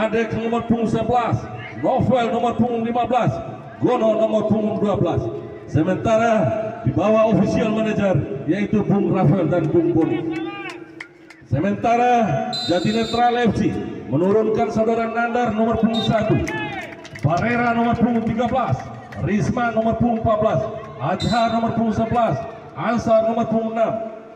Nadek nomor punggung 11, Novel nomor punggung 15, Gono nomor punggung 12. Sementara di bawah official manager yaitu Bung Rafael dan Bung Boni. Sementara Jati Netral FC menurunkan saudara Nandar nomor punggung 1, Barera nomor punggung 13, Risma nomor punggung 14, Azhar nomor punggung 11, Ansar nomor punggung 6,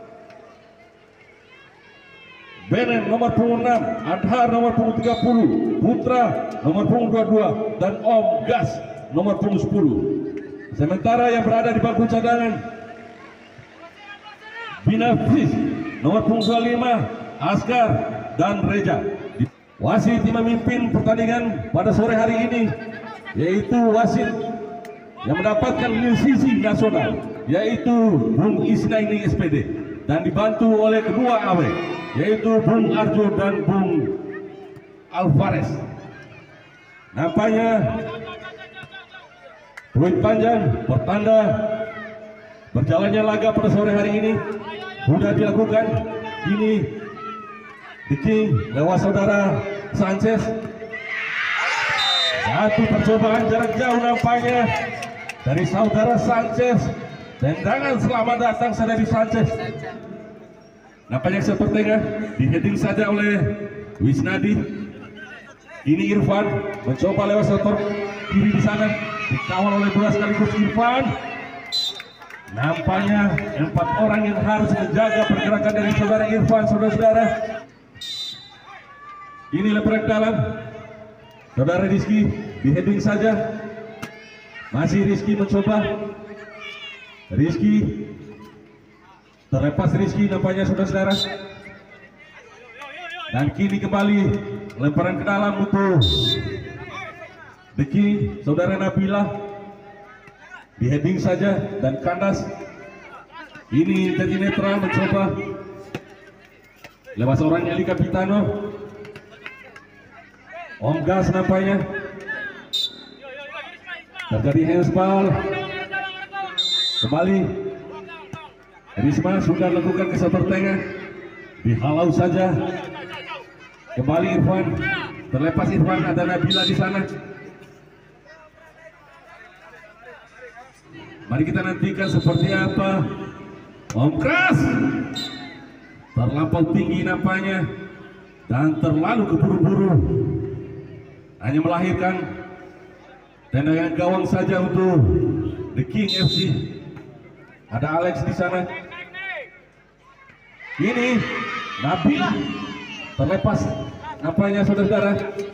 Benen nomor punggung 6, Adhar nomor punggung 30, Putra nomor punggung 22, dan Om Gas nomor punggung 10. Sementara yang berada di bangku cadangan, Binafis nomor punggung 25, Askar dan Reja. Wasit yang memimpin pertandingan pada sore hari ini yaitu wasit yang mendapatkan lisisi nasional yaitu Bung Isnaini SPD, dan dibantu oleh kedua AW yaitu Bung Arjo dan Bung Alvarez. Nampaknya peluit panjang pertanda berjalannya laga pada sore hari ini sudah dilakukan. Ini The King lewat saudara Sanchez. Satu percobaan jarak jauh nampaknya dari saudara Sanchez. Tendangan selamat datang dari Sanchez. Nampaknya sepertinya di heading saja oleh Wisnadi. Ini Irfan mencoba lewat sektor kiri di sana, dikawal oleh bola sekaligus Irfan. Nampaknya 4 orang yang harus menjaga pergerakan dari saudara Irfan, saudara-saudara. Ini lebaran dalam, saudara Rizky di heading saja. Masih Rizky mencoba. Rizky terlepas, Rizky nampaknya saudara-saudara. Dan kini kembali lemparan ke dalam untuk Deki, saudara Nabila di heading saja dan kandas. Ini Jati Netral mencoba lewat seorang Eli Capitano. Om Gas nampaknya terjadi handsball. Kembali Risma sudah lakukan ke sektor tengah, dihalau saja. Kembali Irfan, terlepas Irfan, ada Nabila di sana. Mari kita nantikan seperti apa. Om keras, terlampau tinggi nampaknya dan terlalu keburu-buru, hanya melahirkan tendangan gawang saja untuk The King FC. Ada Alex di sana. Ini Nabila terlepas nampaknya saudara-saudara.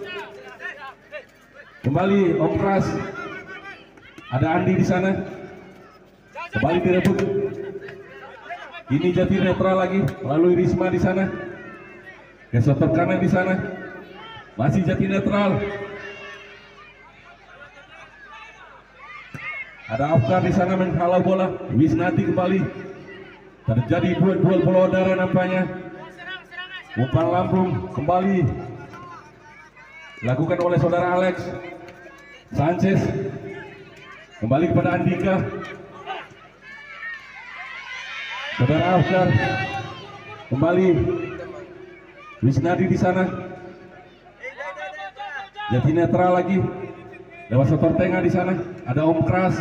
Kembali Om keras, ada Andi di sana. Kembali direbut. Ini Jati Netral lagi melalui Risma di sana. Ke sektor kanan di sana. Masih Jati Netral. Ada Afkar di sana menghalau bola. Wisnati kembali. Terjadi duel bola udara nampaknya. Umpan lambung kembali dilakukan oleh saudara Alex Sanchez. Kembali kepada Andika. Saudara Afkar kembali, Wisnadi di sana. Jati Netral lagi lewat sektor tengah di sana. Ada Om keras,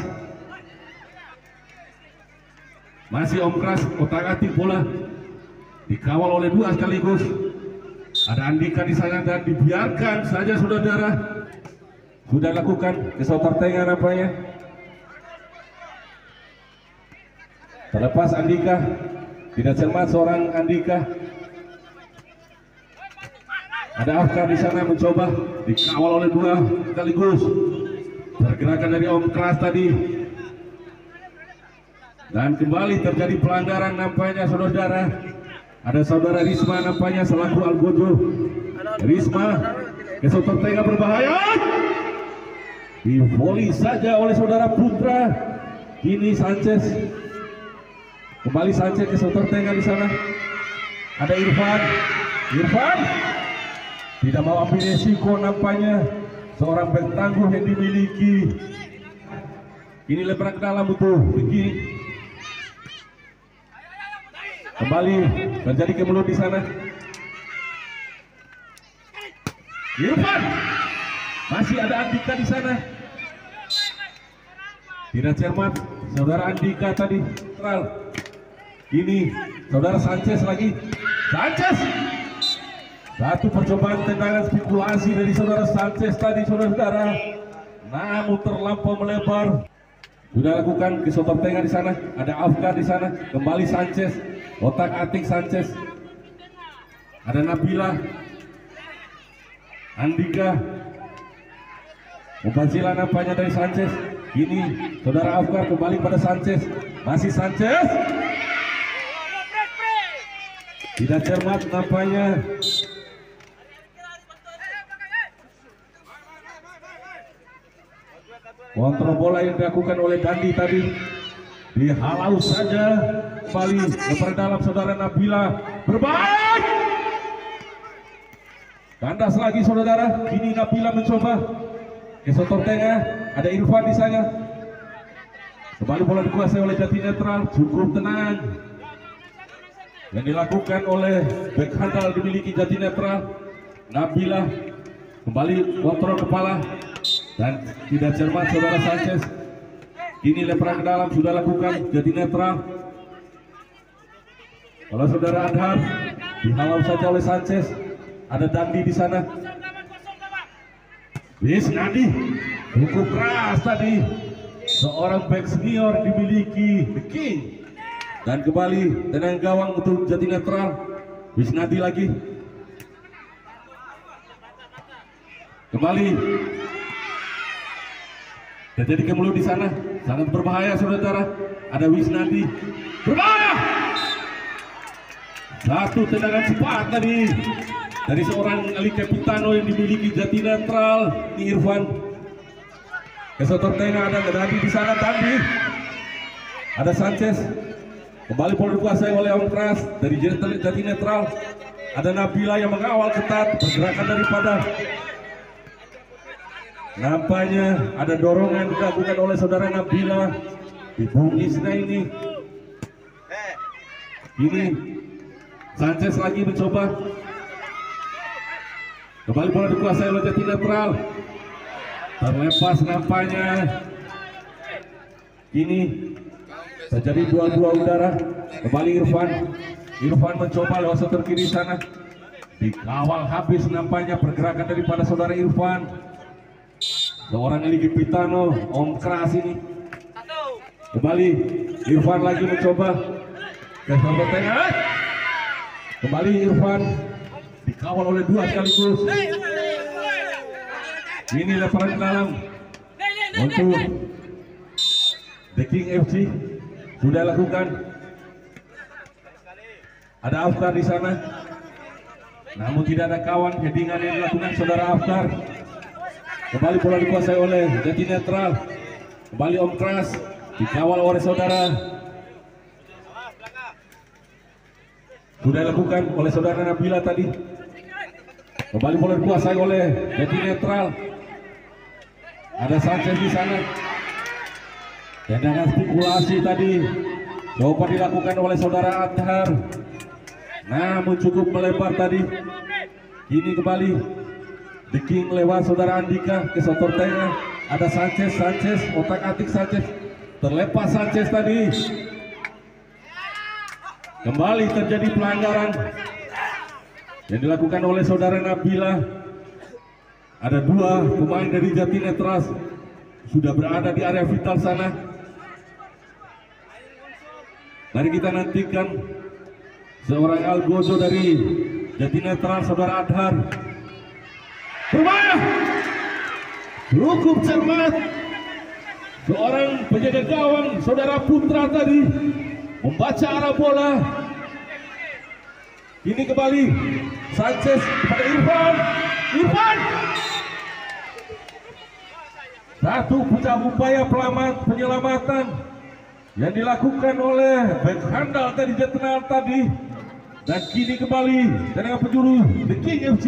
masih Om keras otak-atik bola, dikawal oleh 2 sekaligus. Ada Andika di sana dan dibiarkan saja saudara. Sudah lakukan ke sektor tengah nampaknya. Terlepas Andika, tidak cermat seorang Andika. Ada Afkar di sana mencoba, dikawal oleh 2 sekaligus. Pergerakan dari Om keras tadi. Dan kembali terjadi pelanggaran nampaknya saudara. Ada saudara Risma nampaknya selaku Algojo. Risma ke sektor tengah berbahaya. Di volley saja oleh saudara Putra. Kini Sanchez. Kembali Sanchez ke sektor tengah di sana. Ada Irfan. Irfan tidak mau ambil resiko nampaknya. Seorang bek tangguh yang dimiliki. Ini lebaran ke dalam untuk Ricky. Kembali terjadi kemelut di sana. Irfan, masih ada Andika di sana. Tidak cermat, saudara Andika tadi netral. Ini saudara Sanchez lagi. Sanchez. Satu percobaan tendangan spekulasi dari saudara Sanchez tadi, saudara-saudara. Namun terlampau melebar. Sudah lakukan ke Sotor Tengah di sana. Ada Afgan di sana. Kembali Sanchez. Otak-atik Sanchez. Ada Nabila. Andika. Umpan sila nampaknya dari Sanchez. Ini saudara Afgan kembali pada Sanchez. Masih Sanchez. Tidak cermat nampaknya. Kontrol bola yang dilakukan oleh Dandi tadi dihalau saja. Kembali ke dalam saudara Nabila. Berbalik. Kandas lagi saudara. Kini Nabila mencoba ke Sotor Tengah. Ada Irfan di sana. Kembali bola dikuasai oleh Jati Netral. Cukup tenang. Yang dilakukan oleh bek handal dimiliki Jati Netral. Nabila kembali kontrol kepala dan tidak cermat saudara Sanchez. Kini lemparan ke dalam sudah lakukan Jati Netral. Kalau saudara Adhar dihalau saja oleh Sanchez. Ada Dandi di sana. Bis Nadi cukup keras tadi. Seorang back senior dimiliki The King. Dan kembali tenang gawang untuk Jati Netral. Bis Nadi lagi. Kembali. Terjadi kemelut di sana. Sangat berbahaya saudara. Ada Wisnadi. Berbahaya. Satu tendangan cepat tadi dari seorang Ali Capitano yang dimiliki Jati Netral. Ini Irfan. Ke Sotor Tengah ada Dandi di sana. Dandi. Ada Sanchez. Kembali bola dikuasai oleh Om Kras dari Jati Netral. Ada Nabila yang mengawal ketat pergerakan daripada. Nampaknya ada dorongan dilakukan oleh saudara Nabila di Bung Isna ini. Ini Sanchez lagi mencoba. Kembali bola dikuasai oleh Jati Netral. Terlepas nampaknya. Ini terjadi dua-dua udara. Kembali Irfan. Irfan mencoba lewat setir kiri sana. Dikawal habis nampaknya pergerakan daripada saudara Irfan. Seorang Eli Pitano, Om Kras ini. Kembali Irfan lagi mencoba ke Sotor Tengah. Kembali Irfan dikawal oleh dua sekaligus. Ini lemparan ke dalam untuk The King FC. Sudah lakukan. Ada Aftar di sana. Namun tidak ada kawan. Headingan yang dilakukan saudara Aftar. Kembali bola dikuasai oleh Jati Netral. Kembali Om Kras dikawal oleh saudara. Sudah dilakukan oleh saudara Nabila tadi. Kembali bola dikuasai oleh Jati Netral. Ada Sanchez di sana. Tendangan spekulasi tadi coba dilakukan oleh saudara Adhar. Namun cukup melebar tadi. Ini kembali The King lewat saudara Andika ke Sotor Tengah. Ada Sanchez, otak-atik Sanchez. Terlepas Sanchez tadi. Kembali terjadi pelanggaran yang dilakukan oleh saudara Nabila. Ada dua pemain dari Jati Netral sudah berada di area vital sana. Mari kita nantikan seorang Algozo dari Jati Netral saudara Adhar. Berbahaya. Cukup cermat. Seorang penjaga gawang saudara Putra tadi membaca arah bola. Ini kembali Sanchez pada Irfan. Irfan. Satu upaya penyelamatan yang dilakukan oleh bek handal tadi Jetnal tadi. Dan kini kembali dengan penjuru The King FC.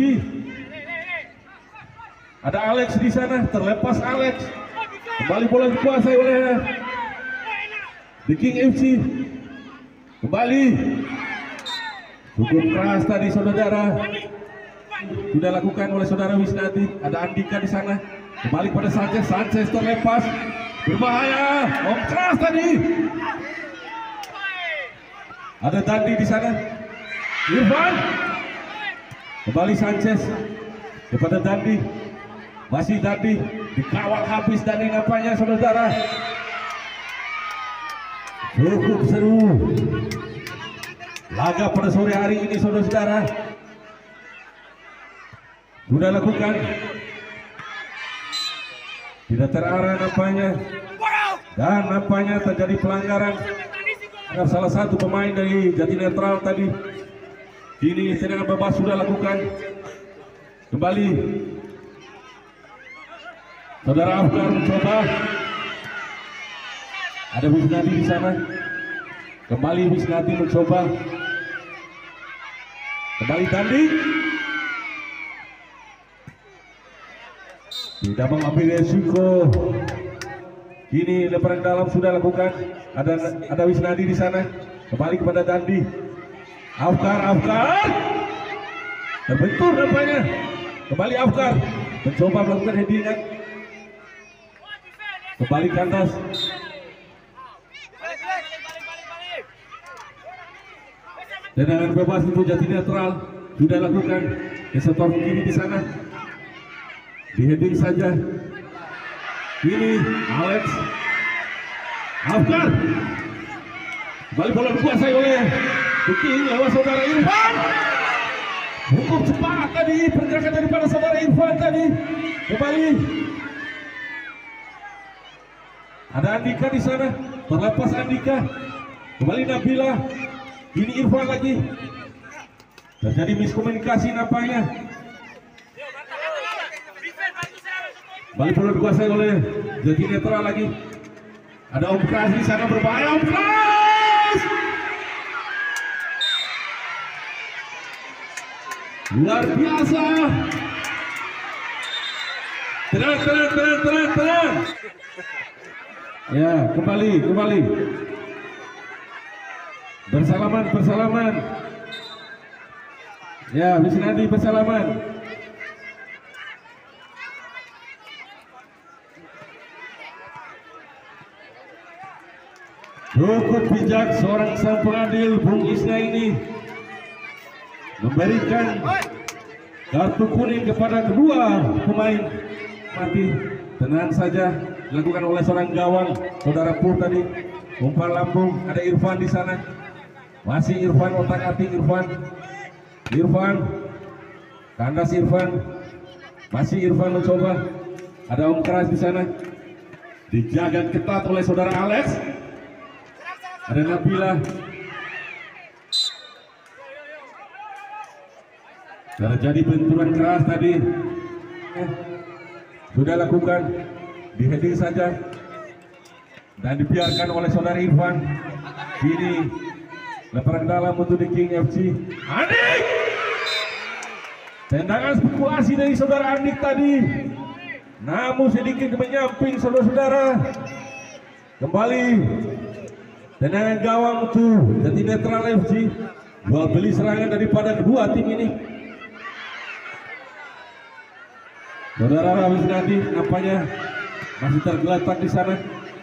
Ada Alex di sana, terlepas Alex. Kembali bola dikuasai oleh The King FC. Kembali cukup keras tadi saudara. sudah lakukan oleh saudara Wisnati. Ada Andika di sana. Kembali pada Sanchez. Sanchez terlepas. Berbahaya. Keras tadi. Ada Dandi di sana. Irfan. Kembali Sanchez kepada Dandi. Masih Dandi. Dikawal habis Dandi nampaknya saudara. Cukup seru laga pada sore hari ini saudara-saudara. Sudah lakukan, tidak terarah nampaknya, dan nampaknya terjadi pelanggaran terhadap salah satu pemain dari Jati Netral tadi. Kini tendangan bebas sudah lakukan. Kembali saudara Afgar mencoba. Ada Wisnati di sana. Kembali Wisnati mencoba. Kembali Dandi. Tidak mengambil resiko. Kini lemparan dalam sudah lakukan. Ada Wisnati di sana. Kembali kepada Dandi. Afgar. Terbentur nampaknya. Kembali Afgar. Mencoba melakukan headingan. Kembali kandas. Tendangan bebas untuk Jati Netral sudah lakukan. Kesetor kiri di sana. Di heading saja. Ini Alex Afgar. Kembali bola dikuasai oleh Buking lewat saudara Irfan. Hukum cepat tadi, pergerakan daripada saudara Irfan tadi. Kembali ada Andika di sana. Terlepas Andika. Kembali Nabila. Ini Irfan lagi. Terjadi miskomunikasi nampaknya. Balik bola dikuasai oleh Jati Netral lagi. Ada Om Kras di sana berbahaya. Om Kras luar biasa. Tenang. Ya, kembali. Bersalaman. Ya, Wisnati bersalaman. Cukup bijak seorang sang pengadil Bung Isna ini memberikan kartu kuning kepada kedua pemain mati. Tenang saja, dilakukan oleh seorang gawang saudara Pur tadi. Umpan lambung, ada Irfan di sana. Masih Irfan, otak-atik Irfan. Kandas Irfan. Masih Irfan mencoba. Ada Om Keras di sana. Dijaga ketat oleh saudara Alex. Ada Nabila. Terjadi benturan keras tadi. Sudah lakukan. Di heading saja. Dan dibiarkan oleh saudara Irfan. Kini lemparan dalam untuk The King FC. Andik. Tendangan spekulasi dari saudara Andik tadi. Namun sedikit menyamping saudara-saudara. Kembali tendangan gawang untuk Jati Netral FC. Jual beli serangan daripada kedua tim ini. Saudara Wisnati nampaknya masih tergeletak di sana.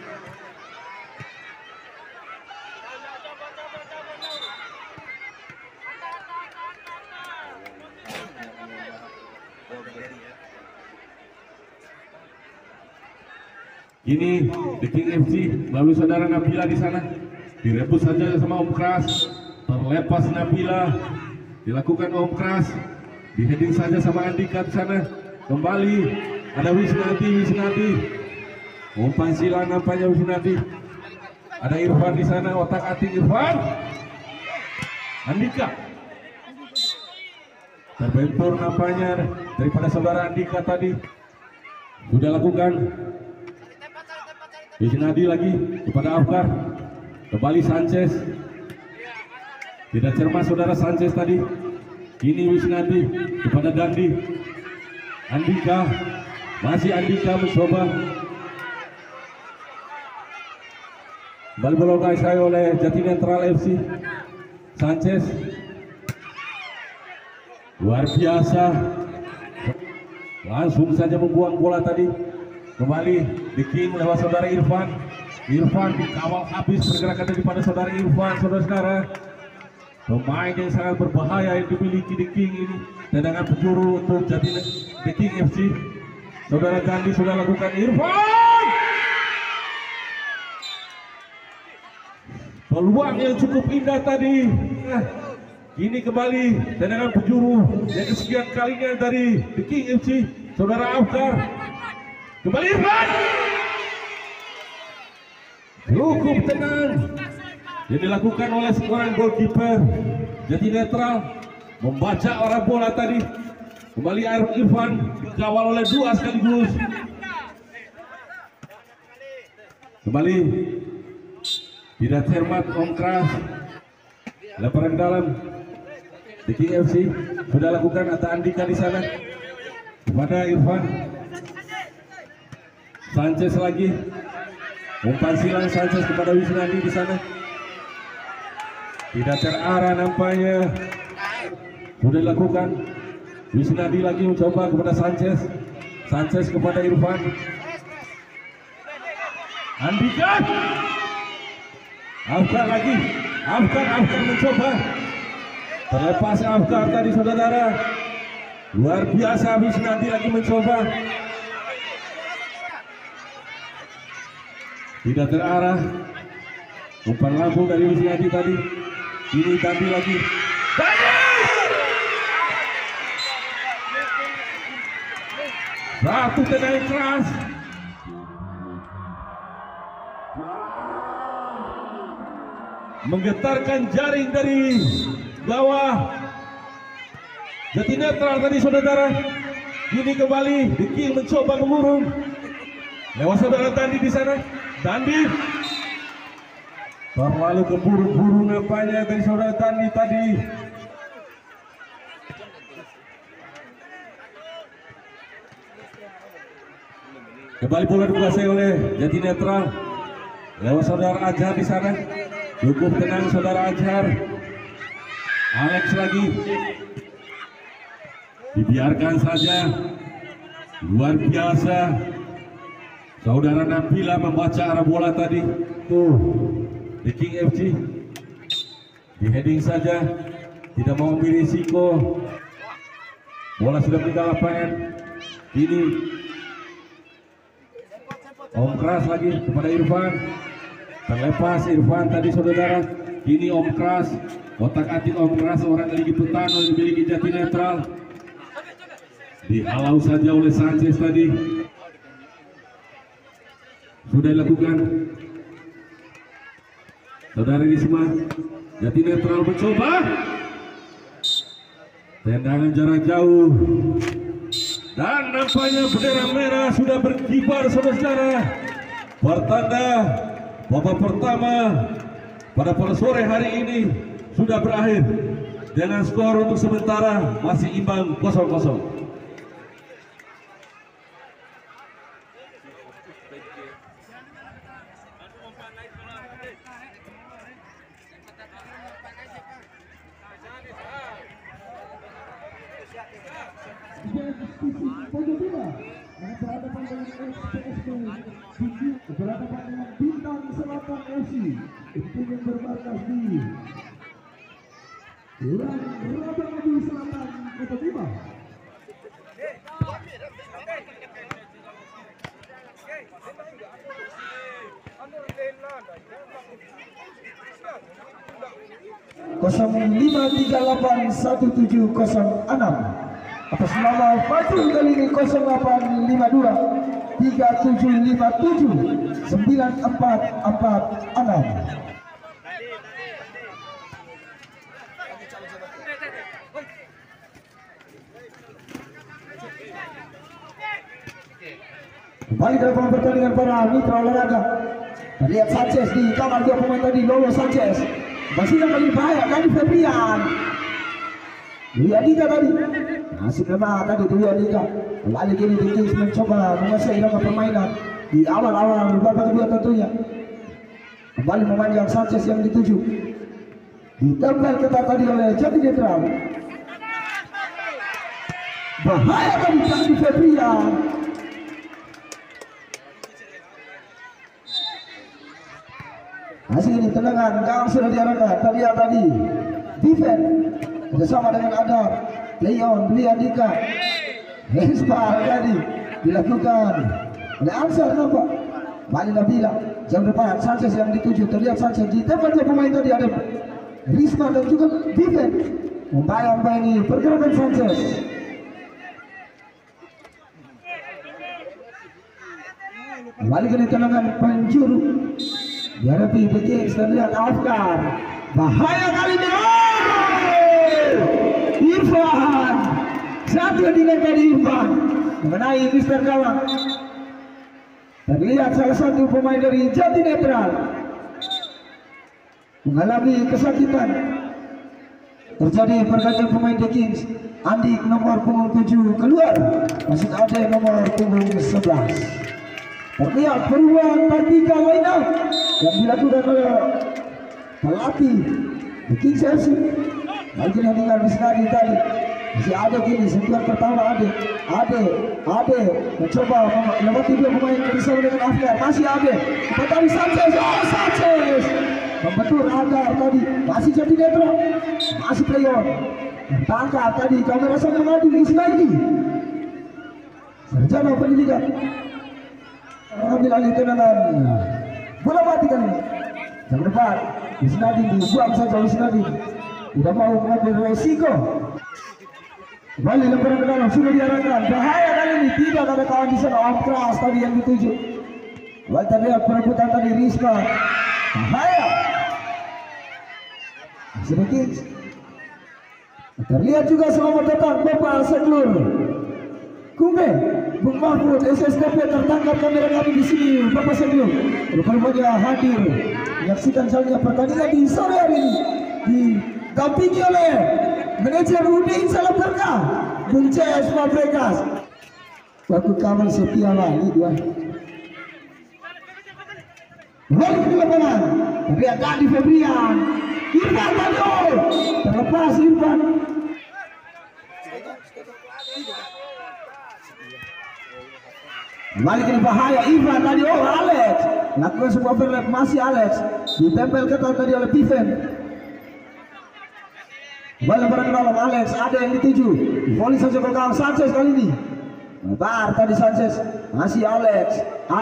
Ini The King FC melalui saudara Nabila di sana. Direbus saja sama Om Kras. Terlepas Nabila. Dilakukan Om Kras. Di heading saja sama Andika di sana. Kembali ada Wisnati. Umpan silang nampaknya Wisnati. Ada Irfan di sana, otak-atik Irfan. Andika. Terbentur nampaknya daripada saudara Andika tadi. Sudah lakukan. Wisnati lagi kepada Afgar. Kembali Sanchez. Tidak cermat saudara Sanchez tadi. Ini Wisnati kepada Dandi. Andika. Masih Andika mencoba. Kembali bola dikuasai oleh Jati Netral FC. Sanchez. luar biasa, langsung saja membuang bola tadi. Kembali di King lewat saudara Irfan. Irfan dikawal habis pergerakan daripada saudara Irfan, saudara-saudara. Pemain yang sangat berbahaya yang dimiliki di King ini. Tendangan penjuru untuk The King FC. Saudara Gandhi sudah lakukan. Irfan, peluang yang cukup indah tadi. Ini kembali tendangan penjuru yang kesekian kalinya dari The King FC. Saudara Afkar, kembali Irfan, cukup tenang yang dilakukan oleh seorang goalkeeper Jati Netral, membaca arah bola tadi. Kembali Irfan dikawal oleh dua sekaligus. Kembali tidak cermat Om Kras, lemparan dalam. The King FC sudah lakukan Atta Andika di sana kepada Irfan. Sanchez lagi, umpan silang Sanchez kepada Wisnadi di sana. Tidak terarah nampaknya. Sudah dilakukan. Wisnadi lagi mencoba kepada Sanchez. Sanchez kepada Irfan. Andika. Afkar lagi. Afkar mencoba. Terlepas Afkar tadi, saudara. Luar biasa, Wisnadi lagi mencoba. Tidak terarah. Umpan lambung dari Wisnadi tadi. Ini Dandi lagi. Satu tendangan keras. Menggetarkan jaring dari bawah. Jati Netral tadi, saudara. Ini kembali The King mencoba mengurung. Lewat saudara Dandi di sana. Dandi terlalu keburu-buru nampaknya dari saudara Dandi tadi. Kembali bola dikuasai oleh Jati Netral. Lewat saudara Azhar di sana. Cukup tenang saudara Azhar. Alex lagi. Dibiarkan saja. Luar biasa. Saudara Nabila membaca arah bola tadi. Tuh, The King FC di heading saja, tidak mau ambil risiko. Bola sudah meninggal lapangan. Ini Om Kras lagi kepada Irfan. Terlepas Irfan tadi, saudara. Ini Om Kras, otak-atik Om Kras, orang Ligi Putano yang dimiliki Jati Netral. Dihalau saja oleh Sanchez tadi. Sudah dilakukan. Saudara Risma, Jati Netral mencoba. Tendangan jarak jauh. Dan nampaknya bendera merah sudah berkibar, saudara-saudara. Pertanda babak pertama pada sore hari ini sudah berakhir dengan skor untuk sementara masih imbang 0-0. Berhadapan dengan Bintang Selatan FC, tim yang bermarkas di Kelurahan Rabangabu Selatan, Kota Bima. Kosong 5381706 atas nama Fajrul Galini 0852 3757 9446. Kembali dalam pertandingan para mitra olahraga. Lihat Sanchez di kamar dua pemain tadi, Lolo Sanchez. Masih yang paling bahaya Gandhi Febrian. Dwi Andika tadi. Masih lemah tadi Dwi Andika. Kembali kini The Kings mencoba menguasai irama permainan di awal-awal babak kedua tentunya. Kembali memanjang Sanchez yang dituju. Ditempel ketat tadi oleh Jati Netral. Bahaya tadi Kandi Febrian. Masih ini tendangan gawang sudah diarahkan. Tadi defense bersama dengan Adam Leon Dwi Andika. Hesbal tadi dilakukan oleh Ansar nampak. Balik Nabila jam depan Sanchez yang dituju, terlihat Sanchez di tempat pemain tadi ada Risma dan juga defense membayang-bayangi pergerakan Sanchez. Balik ke tendangan penjuru dihadapi The Kings dan lihat Afgan. Bahaya kali ini. Irfan satu dengan tadi Irfan mengenai Mister Gawang. Terlihat salah satu pemain dari Jati Netral mengalami kesakitan. Terjadi pergantian pemain The Kings. Andik nomor punggung 7 keluar, masih ada nomor punggung 11. Terlihat perubahan taktikal line up yang dilakukan oleh pelatih The Kings FC. Lagi dengan Misnadi tadi masih ada gini sentuhan pertama Ade mencoba melewati dua pemain bersama dengan Afgar. Masih Ade tadi Sanchez. Sanchez membetul Agar tadi masih Jati Netral, masih Playon tangkap tadi kamera sama mengadu Ismaili Sarjana Pendidikan mengambil alih tendangan bola mati kali ini. Yang depan Isnadi dibuang saja. Isnadi tidak mau mengambil resiko. Kembali lemparan ke dalam sudah diarahkan. Bahaya kali ini, tidak ada kawan di sana. Om keras tadi yang dituju. Kembali terlihat perebutan tadi Risma. Bahaya. Sedikit terlihat juga selamat datang Bapak Seklur Kumbe Bung Mahmud SSKP tertangkap kamera kami di sini. Bapak Seklur rupanya hadir menyaksikan saja pertandingan di sore hari ini didampingi oleh manajer Udin Salam Berkah Bung CS Fabregas. Waktu kawan setia lagi dua. Balik ke lapangan. Terlihat Kandi Febrian. Irfan tadi terlepas Irfan. Balik ini bahaya Irfan tadi. Alex lakukan sebuah overlap, masih Alex ditempel ketat tadi oleh Piven. Bola barang dalam Alex, ada yang dituju. Volley saja ke gawang Sanchez kali ini. Lebar tadi Sanchez, masih Alex.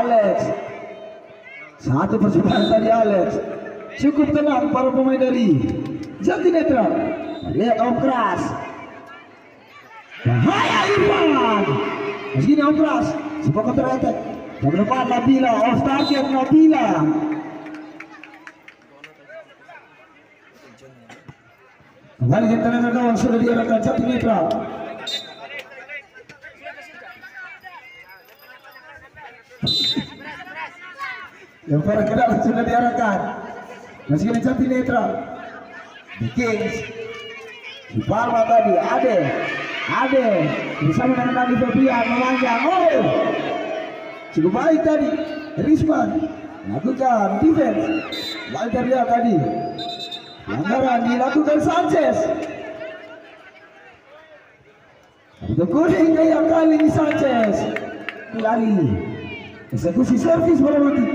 Satu percobaan tadi Alex. Cukup tenang para pemain dari Jati Netral. Lihat Om keras. Bahaya Irfan. Meski Om keras, sebuah counter attack. Yang depan Nabila, off target Nabila. Kembali ke tendangan gawang sudah diarahkan Jati Netral. Lemparan ke dalam sudah diarahkan. Masih kena Jati Netral. The Kings. Di Palma tadi Ade bersama dengan Kandi Febrian memanjang. Cukup baik tadi Risman lakukan defense. Lalu terlihat tadi pelanggaran dilakukan Sanchez. Kartu kuning yang kali ini Sanchez. Lari eksekusi servis bola mati.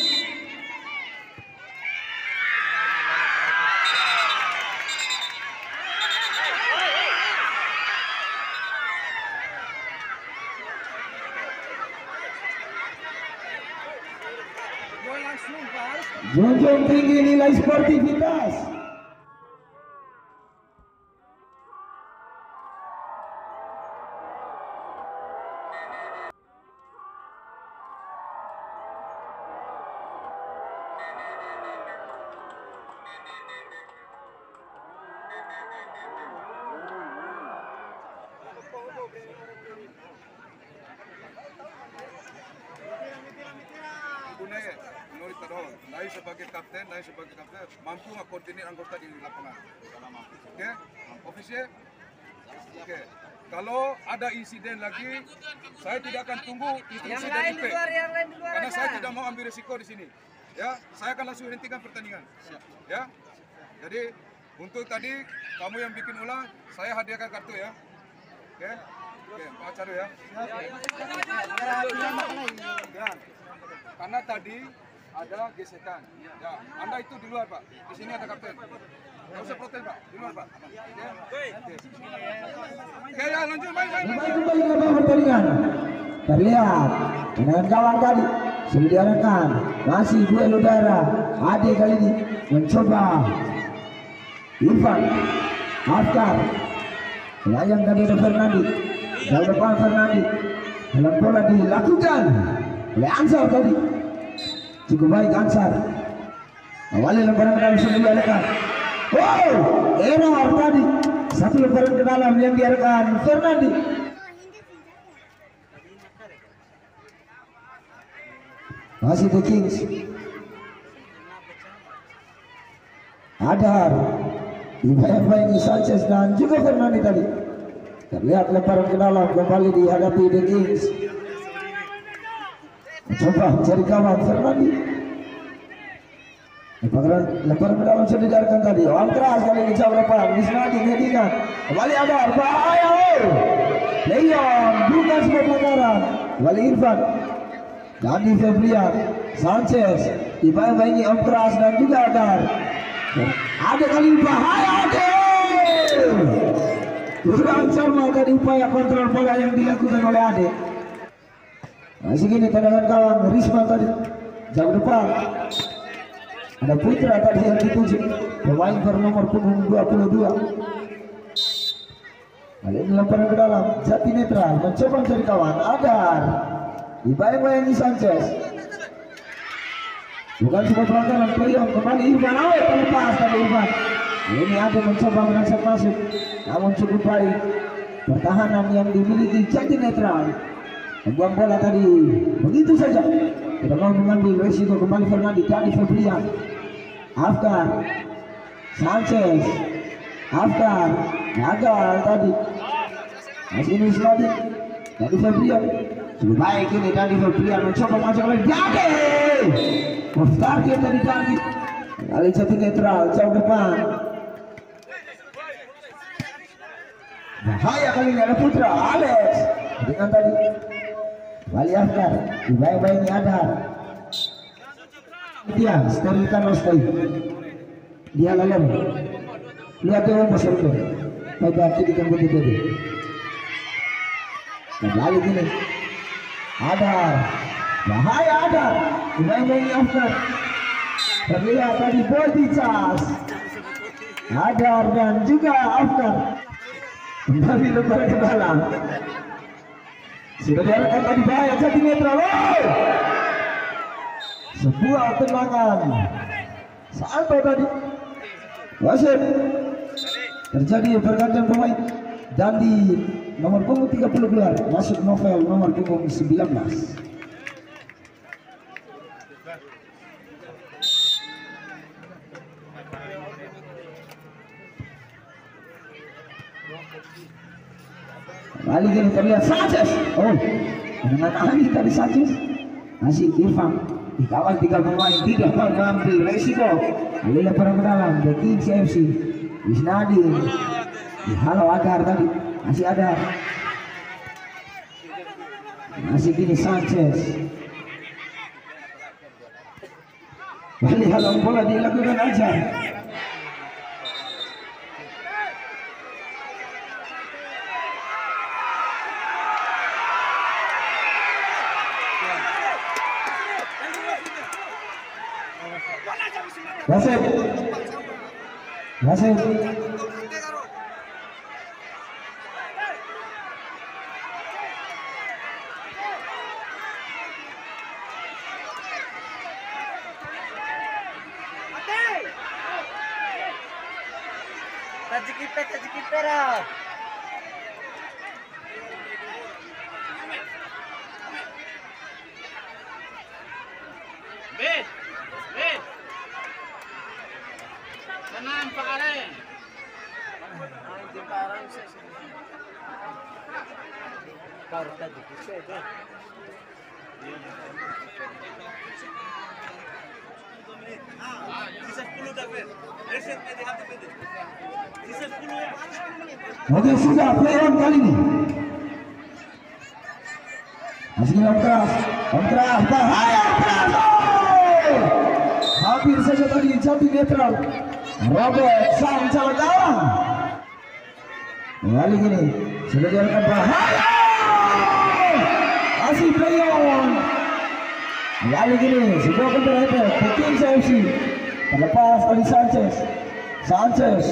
Junjung tinggi nilai sportivitas. Naik sebagai kapten mampu mengkoordinir anggota di lapangan. Oke, ofisial. Oke, kalau ada insiden lagi, saya tidak akan tunggu instruksi dari IP, karena saya tidak mau ambil risiko di sini. Ya, saya akan langsung hentikan pertandingan. Ya, jadi untuk tadi kamu yang bikin ulah, saya hadiahkan kartu ya. Oke. Oke, Pak Acara ya. Ya. Karena tadi ada gesekan. Ya, Anda itu di luar, Pak. Di sini ada kapten. Nggak usah protes, Pak. Di luar, Pak. Oke, ya lanjut main. Kembali ke bawah pertandingan. Terlihat dengan kawan tadi sudah diarahkan, masih duel udara. Ade kali ini mencoba Irfan Afkar layang tadi ada Fernandi, jauh depan Fernandi, dalam bola dilakukan oleh Ansar tadi, cukup baik Ansar. Awalnya lemparan ke dalam sudah diarahkan. Wow, error tadi, satu lemparan ke dalam yang diarahkan Fernandi. Masih The Kings. Adar dibayang-bayangi Sanchez dan juga Fernandi tadi. Terlihat lemparan ke dalam kembali dihadapi The Kings. Mencoba cari kawan Fernandi. Lemparan ke dalam sudah dijarkan tadi. Orang keras kali ini jauh depan. Wisnadi ngedikan. Kembali Adar. Bahaya. Leon bukan sebuah pelanggaran. Kembali Irfan. Dandi Febrian, Sanchez dibayang-bayangi Om Keras dan juga Adar. Ada kali bahaya Ade. Kurang sama tadi upaya kontrol bola yang dilakukan oleh Ade. Masih gini tendangan kawan Risma tadi jauh depan. Ada Putra tadi yang dituju, pemain bernomor punggung 22. Kali ini lemparan ke dalam, Jati netral mencoba mencari kawan Adar. Dibayang-bayangi Sanchez. Bukan sebuah pelanggaran, Leon kembali Irfan. Terlepas tadi Irfan. Ini ada mencoba merangsek masuk, namun cukup baik pertahanan yang dimiliki Jati netral. Membuang bola tadi begitu saja. Tidak mau mengambil resiko. Kembali Fernandi, Dani Febrian, Afkar, Sanchez, Afkar, gagal tadi. Masih ini Wisnadi, Dani Febrian. Cukup baik ini Dani Febrian mencoba masuk oleh Dani. Target tadi Dani. Kali Jati netral jauh depan. Bahaya kali ini ada Putra Alex dengan tadi. Kembali Afkar, dibayang-bayangi Adar. Dia sterilkan Rostoi. Dia lalu. Lihat dia masuk itu. Baik kirikan begitu tadi. Kembali gini. Adar, bahaya Adar, dibayang-bayangi Afkar. Terlihat tadi body charge. Adar dan juga Afkar. Kembali lemparan ke dalam. Sudah diarahkan tadi bahaya Jati netral. Sebuah tendangan sampai tadi. Wasit terjadi pergantian pemain dan di nomor punggung 30 gelar masuk Novel nomor punggung 19. Kali ini terlihat Sanchez. Dengan ahli tadi Sanchez. Masih Irfan dikawal 3 pemain, tidak mau mengambil resiko. Kali lemparan ke dalam The Kings FC. Wisnadi dihalau Adar tadi. Masih Adar. Masih kini Sanchez. Kali halau bola dilakukan aja. Wasit. Tajikipera. Bet. Tenang Pak Aren. Kau tadi kita. Sisa 10 David. Reset di hati itu. Sisa 10 ya. Oke, sudah play on kali ini. Masih Om Keras bahaya keras. Hampir saja tadi jati netral. Robert sang calon gawang. Kali ini sudah diarahkan bahaya. Masih playon. Kali ini sudah berhenti. Peking FC terlepas dari Sanchez.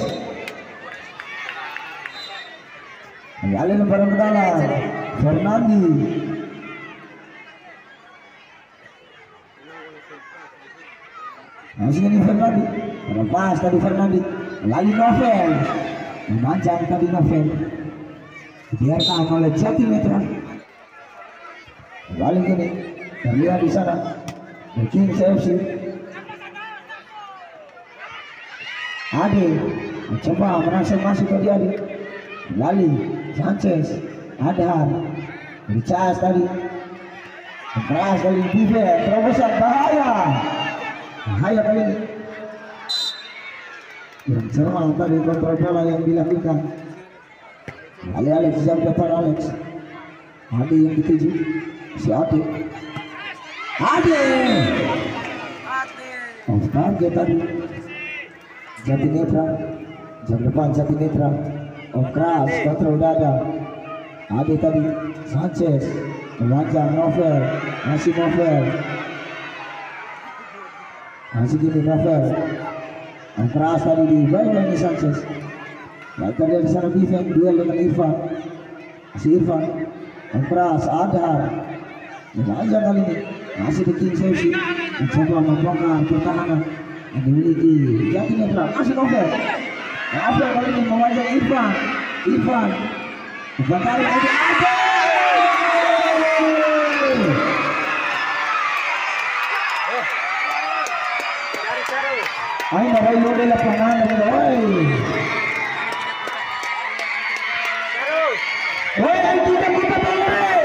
Kali ini barang kedalam Fernandi. Masih ini Fernandi. Terlepas tadi Fernandi. Lagi Novel. Memanjang tadi Novel. Dibiarkan oleh Jati Netra. Kali ini terlihat di sana King FC. Ade mencoba merangsek masuk tadi Ade. Kembali Sanchez, Adhar, Richard tadi. Keras kali Bive, terobosan bahaya kali ini. Yang cermat tadi kontrol bola yang dilakukan. Alex jam depan Alex. Ade yang dituju. Si Ade. Off target tadi. Jati Netra. Jam depan Jati Netra. Off keras kontrol dada. Ade tadi. Sanchez. Memanjang Novel. Masih Novel. Masih gini Novel. Yang keras tadi di bawah Sanchez. Latar dari sana defense duel dengan Irfan. Si Irfan. Yang keras Adhar. Memanjang kali ini. Masih di King FC. Mencoba membongkar pertahanan yang dimiliki Jati Netra. Masih Novel. Novel kali ini memanjang Irfan. Membongkar lagi Adhar. Ay, narayo de lapangan na oy. Oy, ay kita pala.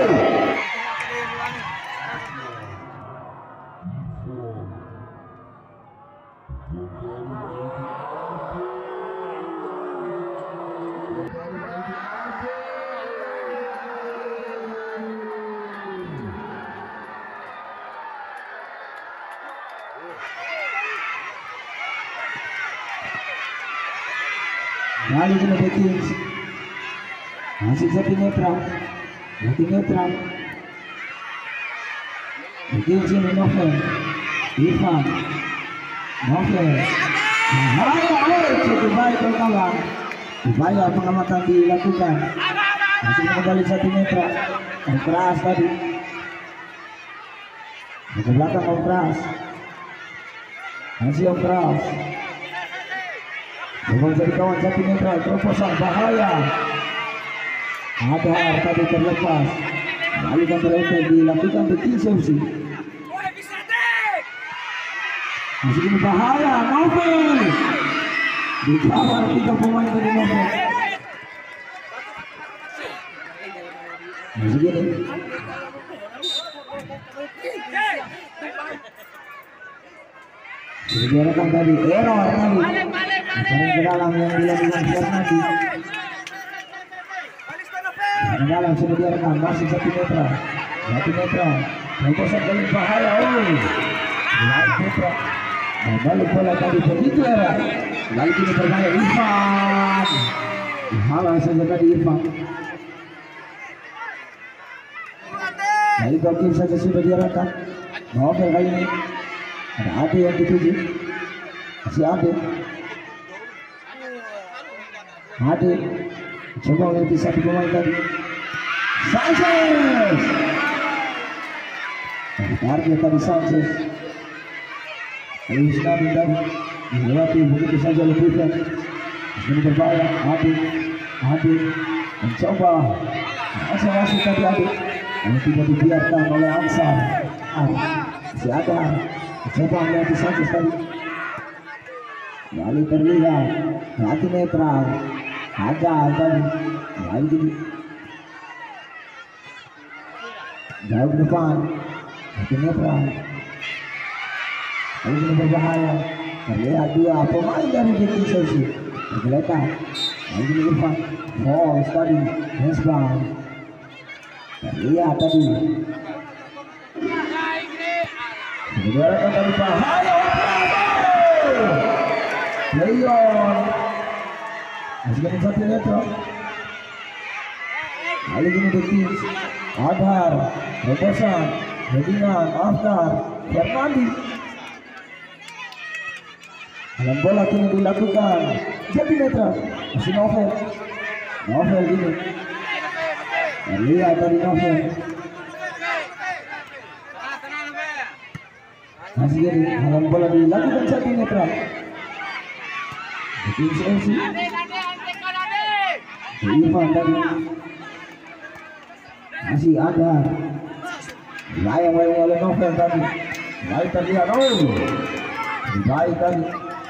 Kali ini Beking. Masih Jati Netra. Beking sini Novel. Irfan. Novel. Cukup baik kawan. Upaya pengamatan dilakukan. Masih kembali Jati Netra. Yang keras tadi. Ke belakang Om Keras. Masih Om Keras. Memang jadi kawan Jati Netra, terobosan bahaya. Adhar tadi terlepas. Balikan terlepas dilakukan di King FC. Masih ini bahaya, Novel. Dikawal 3 pemain dari Novel. Masih gini. Dibiarkan tadi error tadi. Sekarang ke dalam yang dilakukan Fernandi. Ke dalam sudah diarahkan masih Jati Netra. Terobosan kali bahaya. Jati Netra. Balik bola tadi begitu era. Lalu kini berbahaya Irfan. Dihalang saja tadi Irfan. Dari gol saja sudah diarahkan. Novel kali ini. Ada Ade yang dituju. Masih Ade. Coba mengikuti satu pemain tadi. Sanchez. Target tadi Sanchez. Luis Nabi tadi dilewati begitu saja lebih kan. Ini berbahaya. Ade mencoba. Masih tadi Ade. Yang tidak dibiarkan oleh Ansar. Si Adhar. Coba melihat Sanchez tadi. Lalu terlihat Jati Netra. Ada tadi. Lalu gini. Jauh ke depan. Jati Netra. Lalu gini berbahaya. Terlihat 2 pemain dari King FC. Tergeletak. Lalu gini Irfan. Falls tadi. Hensbang. Lihat tadi. Diarahkan dari bahaya. Leon. Masih ada satu netro. Kali ini Betis, Adhar, Robosan, Hedingan, Aftar, Fernandi. Dalam bola kini dilakukan jadi netral. Masih Novel. Novel ini. Lihat dari Novel. Masih jadi dalam bola dilakukan jadi netral. Betis FC. Ivan tadi. Masih ada. Layang-layang oleh Novel tadi. Baik terlihat. Oh. Baik tadi.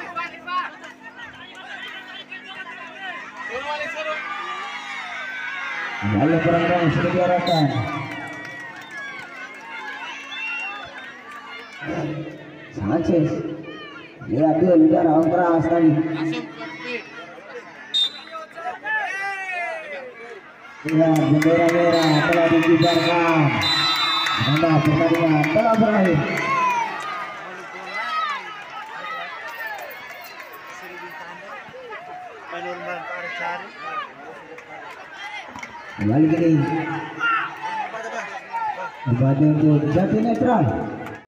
Lalu perang-perang sudah diarahkan. Sanchez. Lihat dia udara keras tadi. Ya, bendera merah telah dikibarkan. Tanda pertandingan telah berakhir. Kembali gini. Berbanding untuk Jati Netral.